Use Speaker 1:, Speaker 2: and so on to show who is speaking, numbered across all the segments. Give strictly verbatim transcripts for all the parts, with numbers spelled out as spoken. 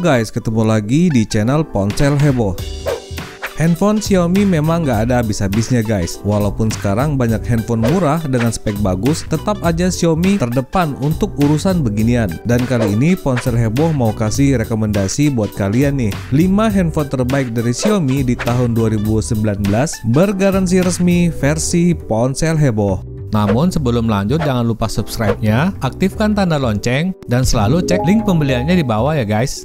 Speaker 1: Halo guys, ketemu lagi di channel Ponsel Heboh. Handphone Xiaomi memang nggak ada habis-habisnya guys. Walaupun sekarang banyak handphone murah dengan spek bagus, tetap aja Xiaomi terdepan untuk urusan beginian. Dan kali ini Ponsel Heboh mau kasih rekomendasi buat kalian nih, lima handphone terbaik dari Xiaomi di tahun dua ribu sembilan belas bergaransi resmi versi Ponsel Heboh. Namun sebelum lanjut jangan lupa subscribe-nya, aktifkan tanda lonceng, dan selalu cek link pembeliannya di bawah ya guys.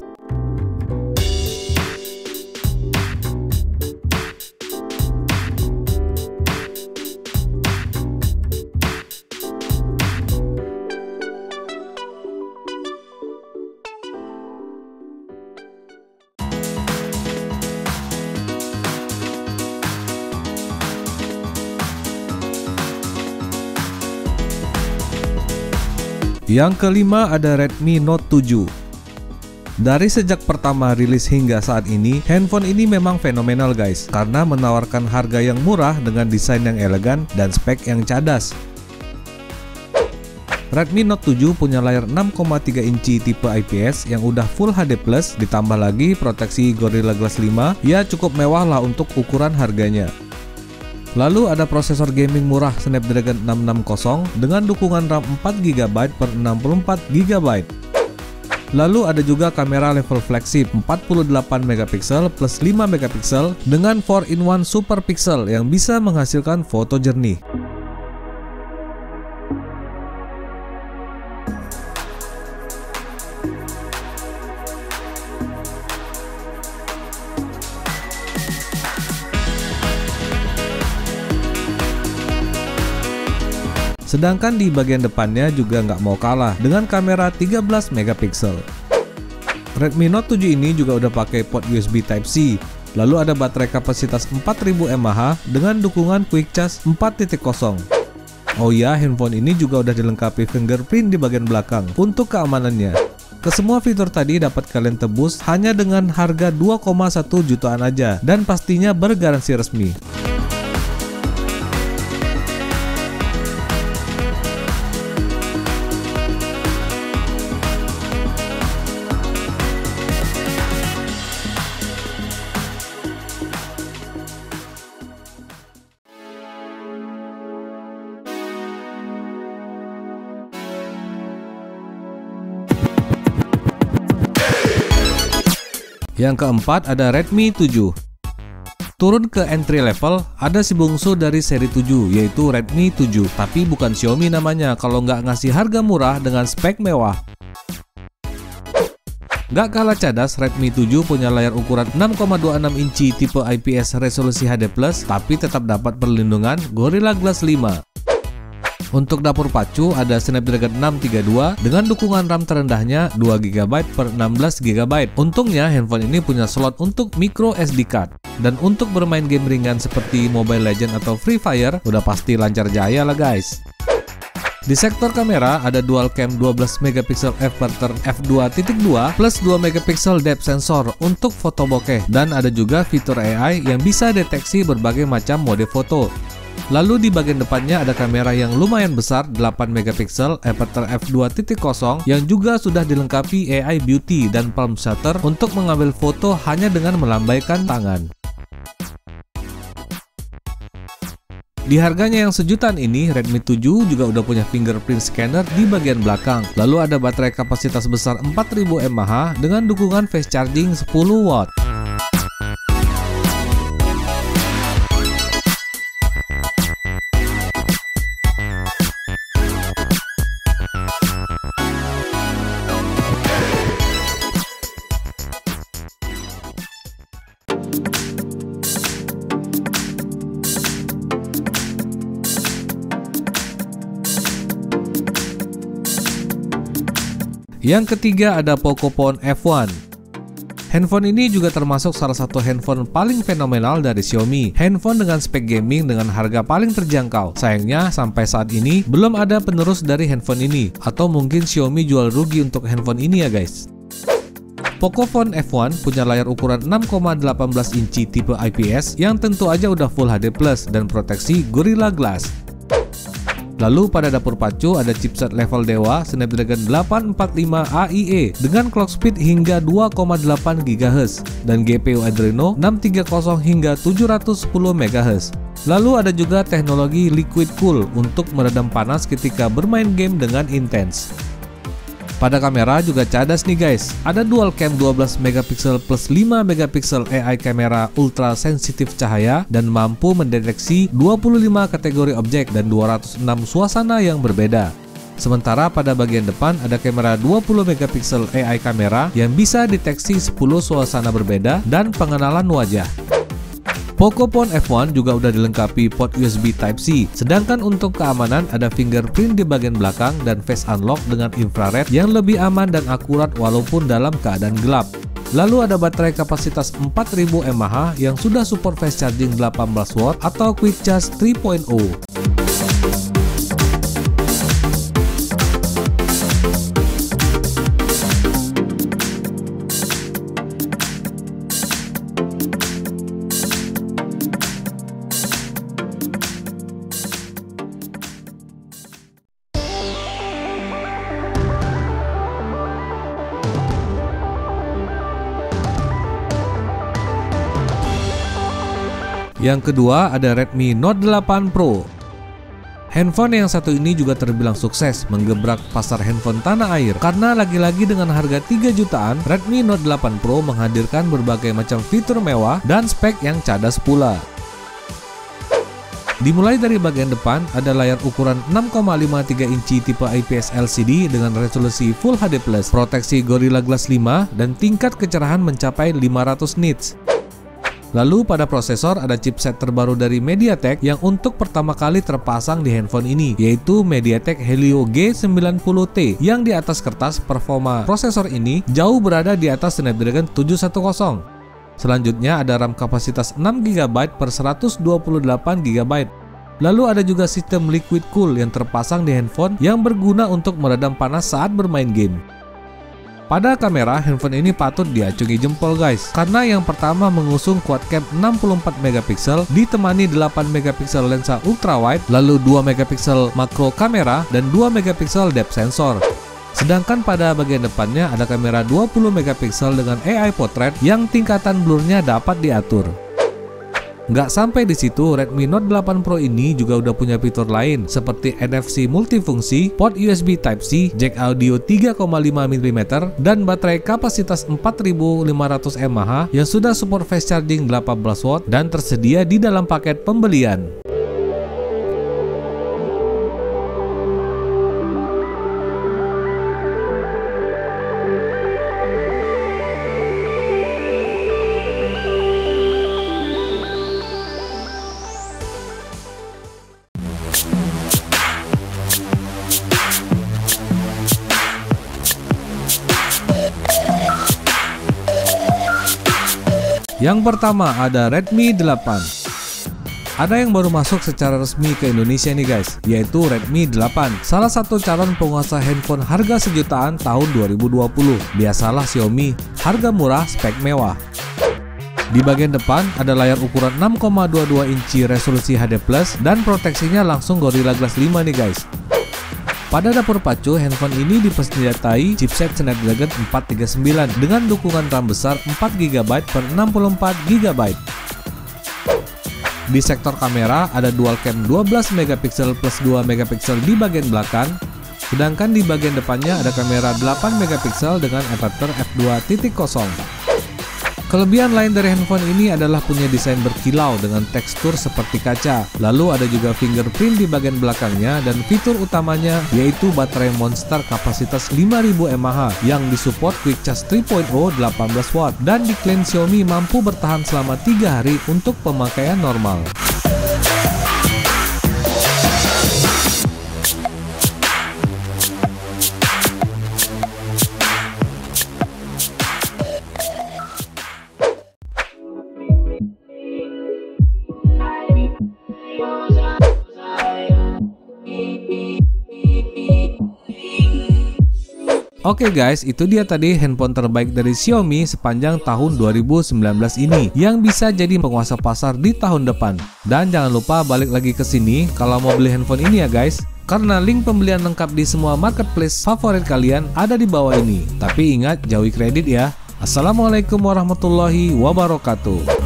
Speaker 1: Yang kelima ada Redmi Note tujuh. Dari sejak pertama rilis hingga saat ini, handphone ini memang fenomenal guys, karena menawarkan harga yang murah dengan desain yang elegan dan spek yang cadas. Redmi Note tujuh punya layar enam koma tiga inci tipe I P S yang udah Full H D plus, ditambah lagi proteksi Gorilla Glass lima, ya cukup mewah lah untuk ukuran harganya. Lalu ada prosesor gaming murah Snapdragon enam enam nol dengan dukungan RAM empat giga byte per enam puluh empat giga byte. Lalu ada juga kamera level flagship empat puluh delapan megapiksel plus lima megapiksel dengan four in one super pixel yang bisa menghasilkan foto jernih. Sedangkan di bagian depannya juga nggak mau kalah dengan kamera tiga belas megapiksel. Redmi Note tujuh ini juga udah pakai port U S B Type C. Lalu ada baterai kapasitas empat ribu mAh dengan dukungan Quick Charge empat titik nol. Oh ya, handphone ini juga udah dilengkapi fingerprint di bagian belakang untuk keamanannya. Kesemua fitur tadi dapat kalian tebus hanya dengan harga dua koma satu jutaan aja dan pastinya bergaransi resmi. Yang keempat ada Redmi tujuh. Turun ke entry level, ada si bungsu dari seri tujuh yaitu Redmi tujuh, tapi bukan Xiaomi namanya kalau nggak ngasih harga murah dengan spek mewah. Nggak kalah cadas, Redmi tujuh punya layar ukuran enam koma dua enam inci tipe I P S resolusi H D plus, tapi tetap dapat perlindungan Gorilla Glass lima. Untuk dapur pacu ada Snapdragon enam tiga dua dengan dukungan RAM terendahnya dua giga byte per enam belas giga byte. Untungnya handphone ini punya slot untuk micro S D card. Dan untuk bermain game ringan seperti Mobile Legends atau Free Fire udah pasti lancar jaya lah guys. Di sektor kamera ada dual cam dua belas megapiksel f-factor f dua titik dua plus dua megapiksel depth sensor untuk foto bokeh, dan ada juga fitur A I yang bisa deteksi berbagai macam mode foto. Lalu di bagian depannya ada kamera yang lumayan besar delapan megapiksel f-factor f dua titik nol yang juga sudah dilengkapi A I Beauty dan palm shutter untuk mengambil foto hanya dengan melambaikan tangan. Di harganya yang sejutaan ini, Redmi tujuh juga udah punya fingerprint scanner di bagian belakang. Lalu ada baterai kapasitas besar empat ribu mAh dengan dukungan fast charging sepuluh watt. Yang ketiga ada Pocophone F satu. Handphone ini juga termasuk salah satu handphone paling fenomenal dari Xiaomi. Handphone dengan spek gaming dengan harga paling terjangkau. Sayangnya sampai saat ini belum ada penerus dari handphone ini, atau mungkin Xiaomi jual rugi untuk handphone ini ya guys. Pocophone F satu punya layar ukuran enam koma satu delapan inci tipe I P S yang tentu aja udah Full H D plus dan proteksi Gorilla Glass. Lalu pada dapur pacu ada chipset level dewa Snapdragon delapan empat lima A I E dengan clock speed hingga dua koma delapan gigahertz dan G P U Adreno enam tiga nol hingga tujuh ratus sepuluh megahertz. Lalu ada juga teknologi Liquid Cool untuk meredam panas ketika bermain game dengan intens. Pada kamera juga cadas nih guys, ada dual cam dua belas megapiksel plus lima megapiksel A I kamera ultra sensitif cahaya dan mampu mendeteksi dua puluh lima kategori objek dan dua ratus enam suasana yang berbeda. Sementara pada bagian depan ada kamera dua puluh megapiksel A I kamera yang bisa deteksi sepuluh suasana berbeda dan pengenalan wajah. Pocophone F satu juga udah dilengkapi port U S B Type-C, sedangkan untuk keamanan ada fingerprint di bagian belakang dan face unlock dengan infrared yang lebih aman dan akurat walaupun dalam keadaan gelap. Lalu ada baterai kapasitas empat ribu mAh yang sudah support fast charging delapan belas watt atau quick charge tiga titik nol. Yang kedua ada Redmi Note delapan Pro. Handphone yang satu ini juga terbilang sukses menggebrak pasar handphone tanah air karena lagi-lagi dengan harga tiga jutaan, Redmi Note delapan Pro menghadirkan berbagai macam fitur mewah dan spek yang cadas pula. Dimulai dari bagian depan ada layar ukuran enam koma lima tiga inci tipe I P S L C D dengan resolusi Full H D plus, proteksi Gorilla Glass lima dan tingkat kecerahan mencapai lima ratus nits. Lalu pada prosesor ada chipset terbaru dari MediaTek yang untuk pertama kali terpasang di handphone ini, yaitu MediaTek Helio G sembilan puluh T yang di atas kertas performa prosesor ini jauh berada di atas Snapdragon tujuh seratus. Selanjutnya ada RAM kapasitas enam giga byte per seratus dua puluh delapan giga byte. Lalu ada juga sistem Liquid Cool yang terpasang di handphone yang berguna untuk meredam panas saat bermain game. Pada kamera, handphone ini patut diacungi jempol guys, karena yang pertama mengusung quad cam enam puluh empat megapiksel ditemani delapan megapiksel lensa ultrawide, lalu dua megapiksel makro kamera dan dua megapiksel depth sensor. Sedangkan pada bagian depannya ada kamera dua puluh megapiksel dengan A I portrait yang tingkatan blurnya dapat diatur. Nggak sampai di situ, Redmi Note delapan Pro ini juga udah punya fitur lain seperti N F C multifungsi, port U S B Type-C, jack audio tiga koma lima milimeter, dan baterai kapasitas empat ribu lima ratus mAh yang sudah support fast charging delapan belas watt dan tersedia di dalam paket pembelian. Yang pertama ada Redmi delapan. Ada yang baru masuk secara resmi ke Indonesia nih guys, yaitu Redmi delapan, salah satu calon penguasa handphone harga sejutaan tahun dua ribu dua puluh. Biasalah Xiaomi, harga murah, spek mewah. Di bagian depan ada layar ukuran enam koma dua dua inci resolusi H D plus dan proteksinya langsung Gorilla Glass lima nih guys. Pada dapur pacu, handphone ini dipersenjatai chipset Snapdragon empat tiga sembilan dengan dukungan RAM besar empat giga byte per enam puluh empat giga byte. Di sektor kamera ada dual cam dua belas megapiksel plus dua megapiksel di bagian belakang, sedangkan di bagian depannya ada kamera delapan megapiksel dengan aperture f dua titik nol. Kelebihan lain dari handphone ini adalah punya desain berkilau dengan tekstur seperti kaca. Lalu ada juga fingerprint di bagian belakangnya dan fitur utamanya yaitu baterai monster kapasitas lima ribu mAh yang disupport quick charge tiga titik nol delapan belas watt dan diklaim Xiaomi mampu bertahan selama tiga hari untuk pemakaian normal. Oke guys, itu dia tadi handphone terbaik dari Xiaomi sepanjang tahun dua ribu sembilan belas ini yang bisa jadi penguasa pasar di tahun depan. Dan jangan lupa balik lagi ke sini kalau mau beli handphone ini ya guys. karena link pembelian lengkap di semua marketplace favorit kalian ada di bawah ini. Tapi ingat, jauhi kredit ya. Assalamualaikum warahmatullahi wabarakatuh.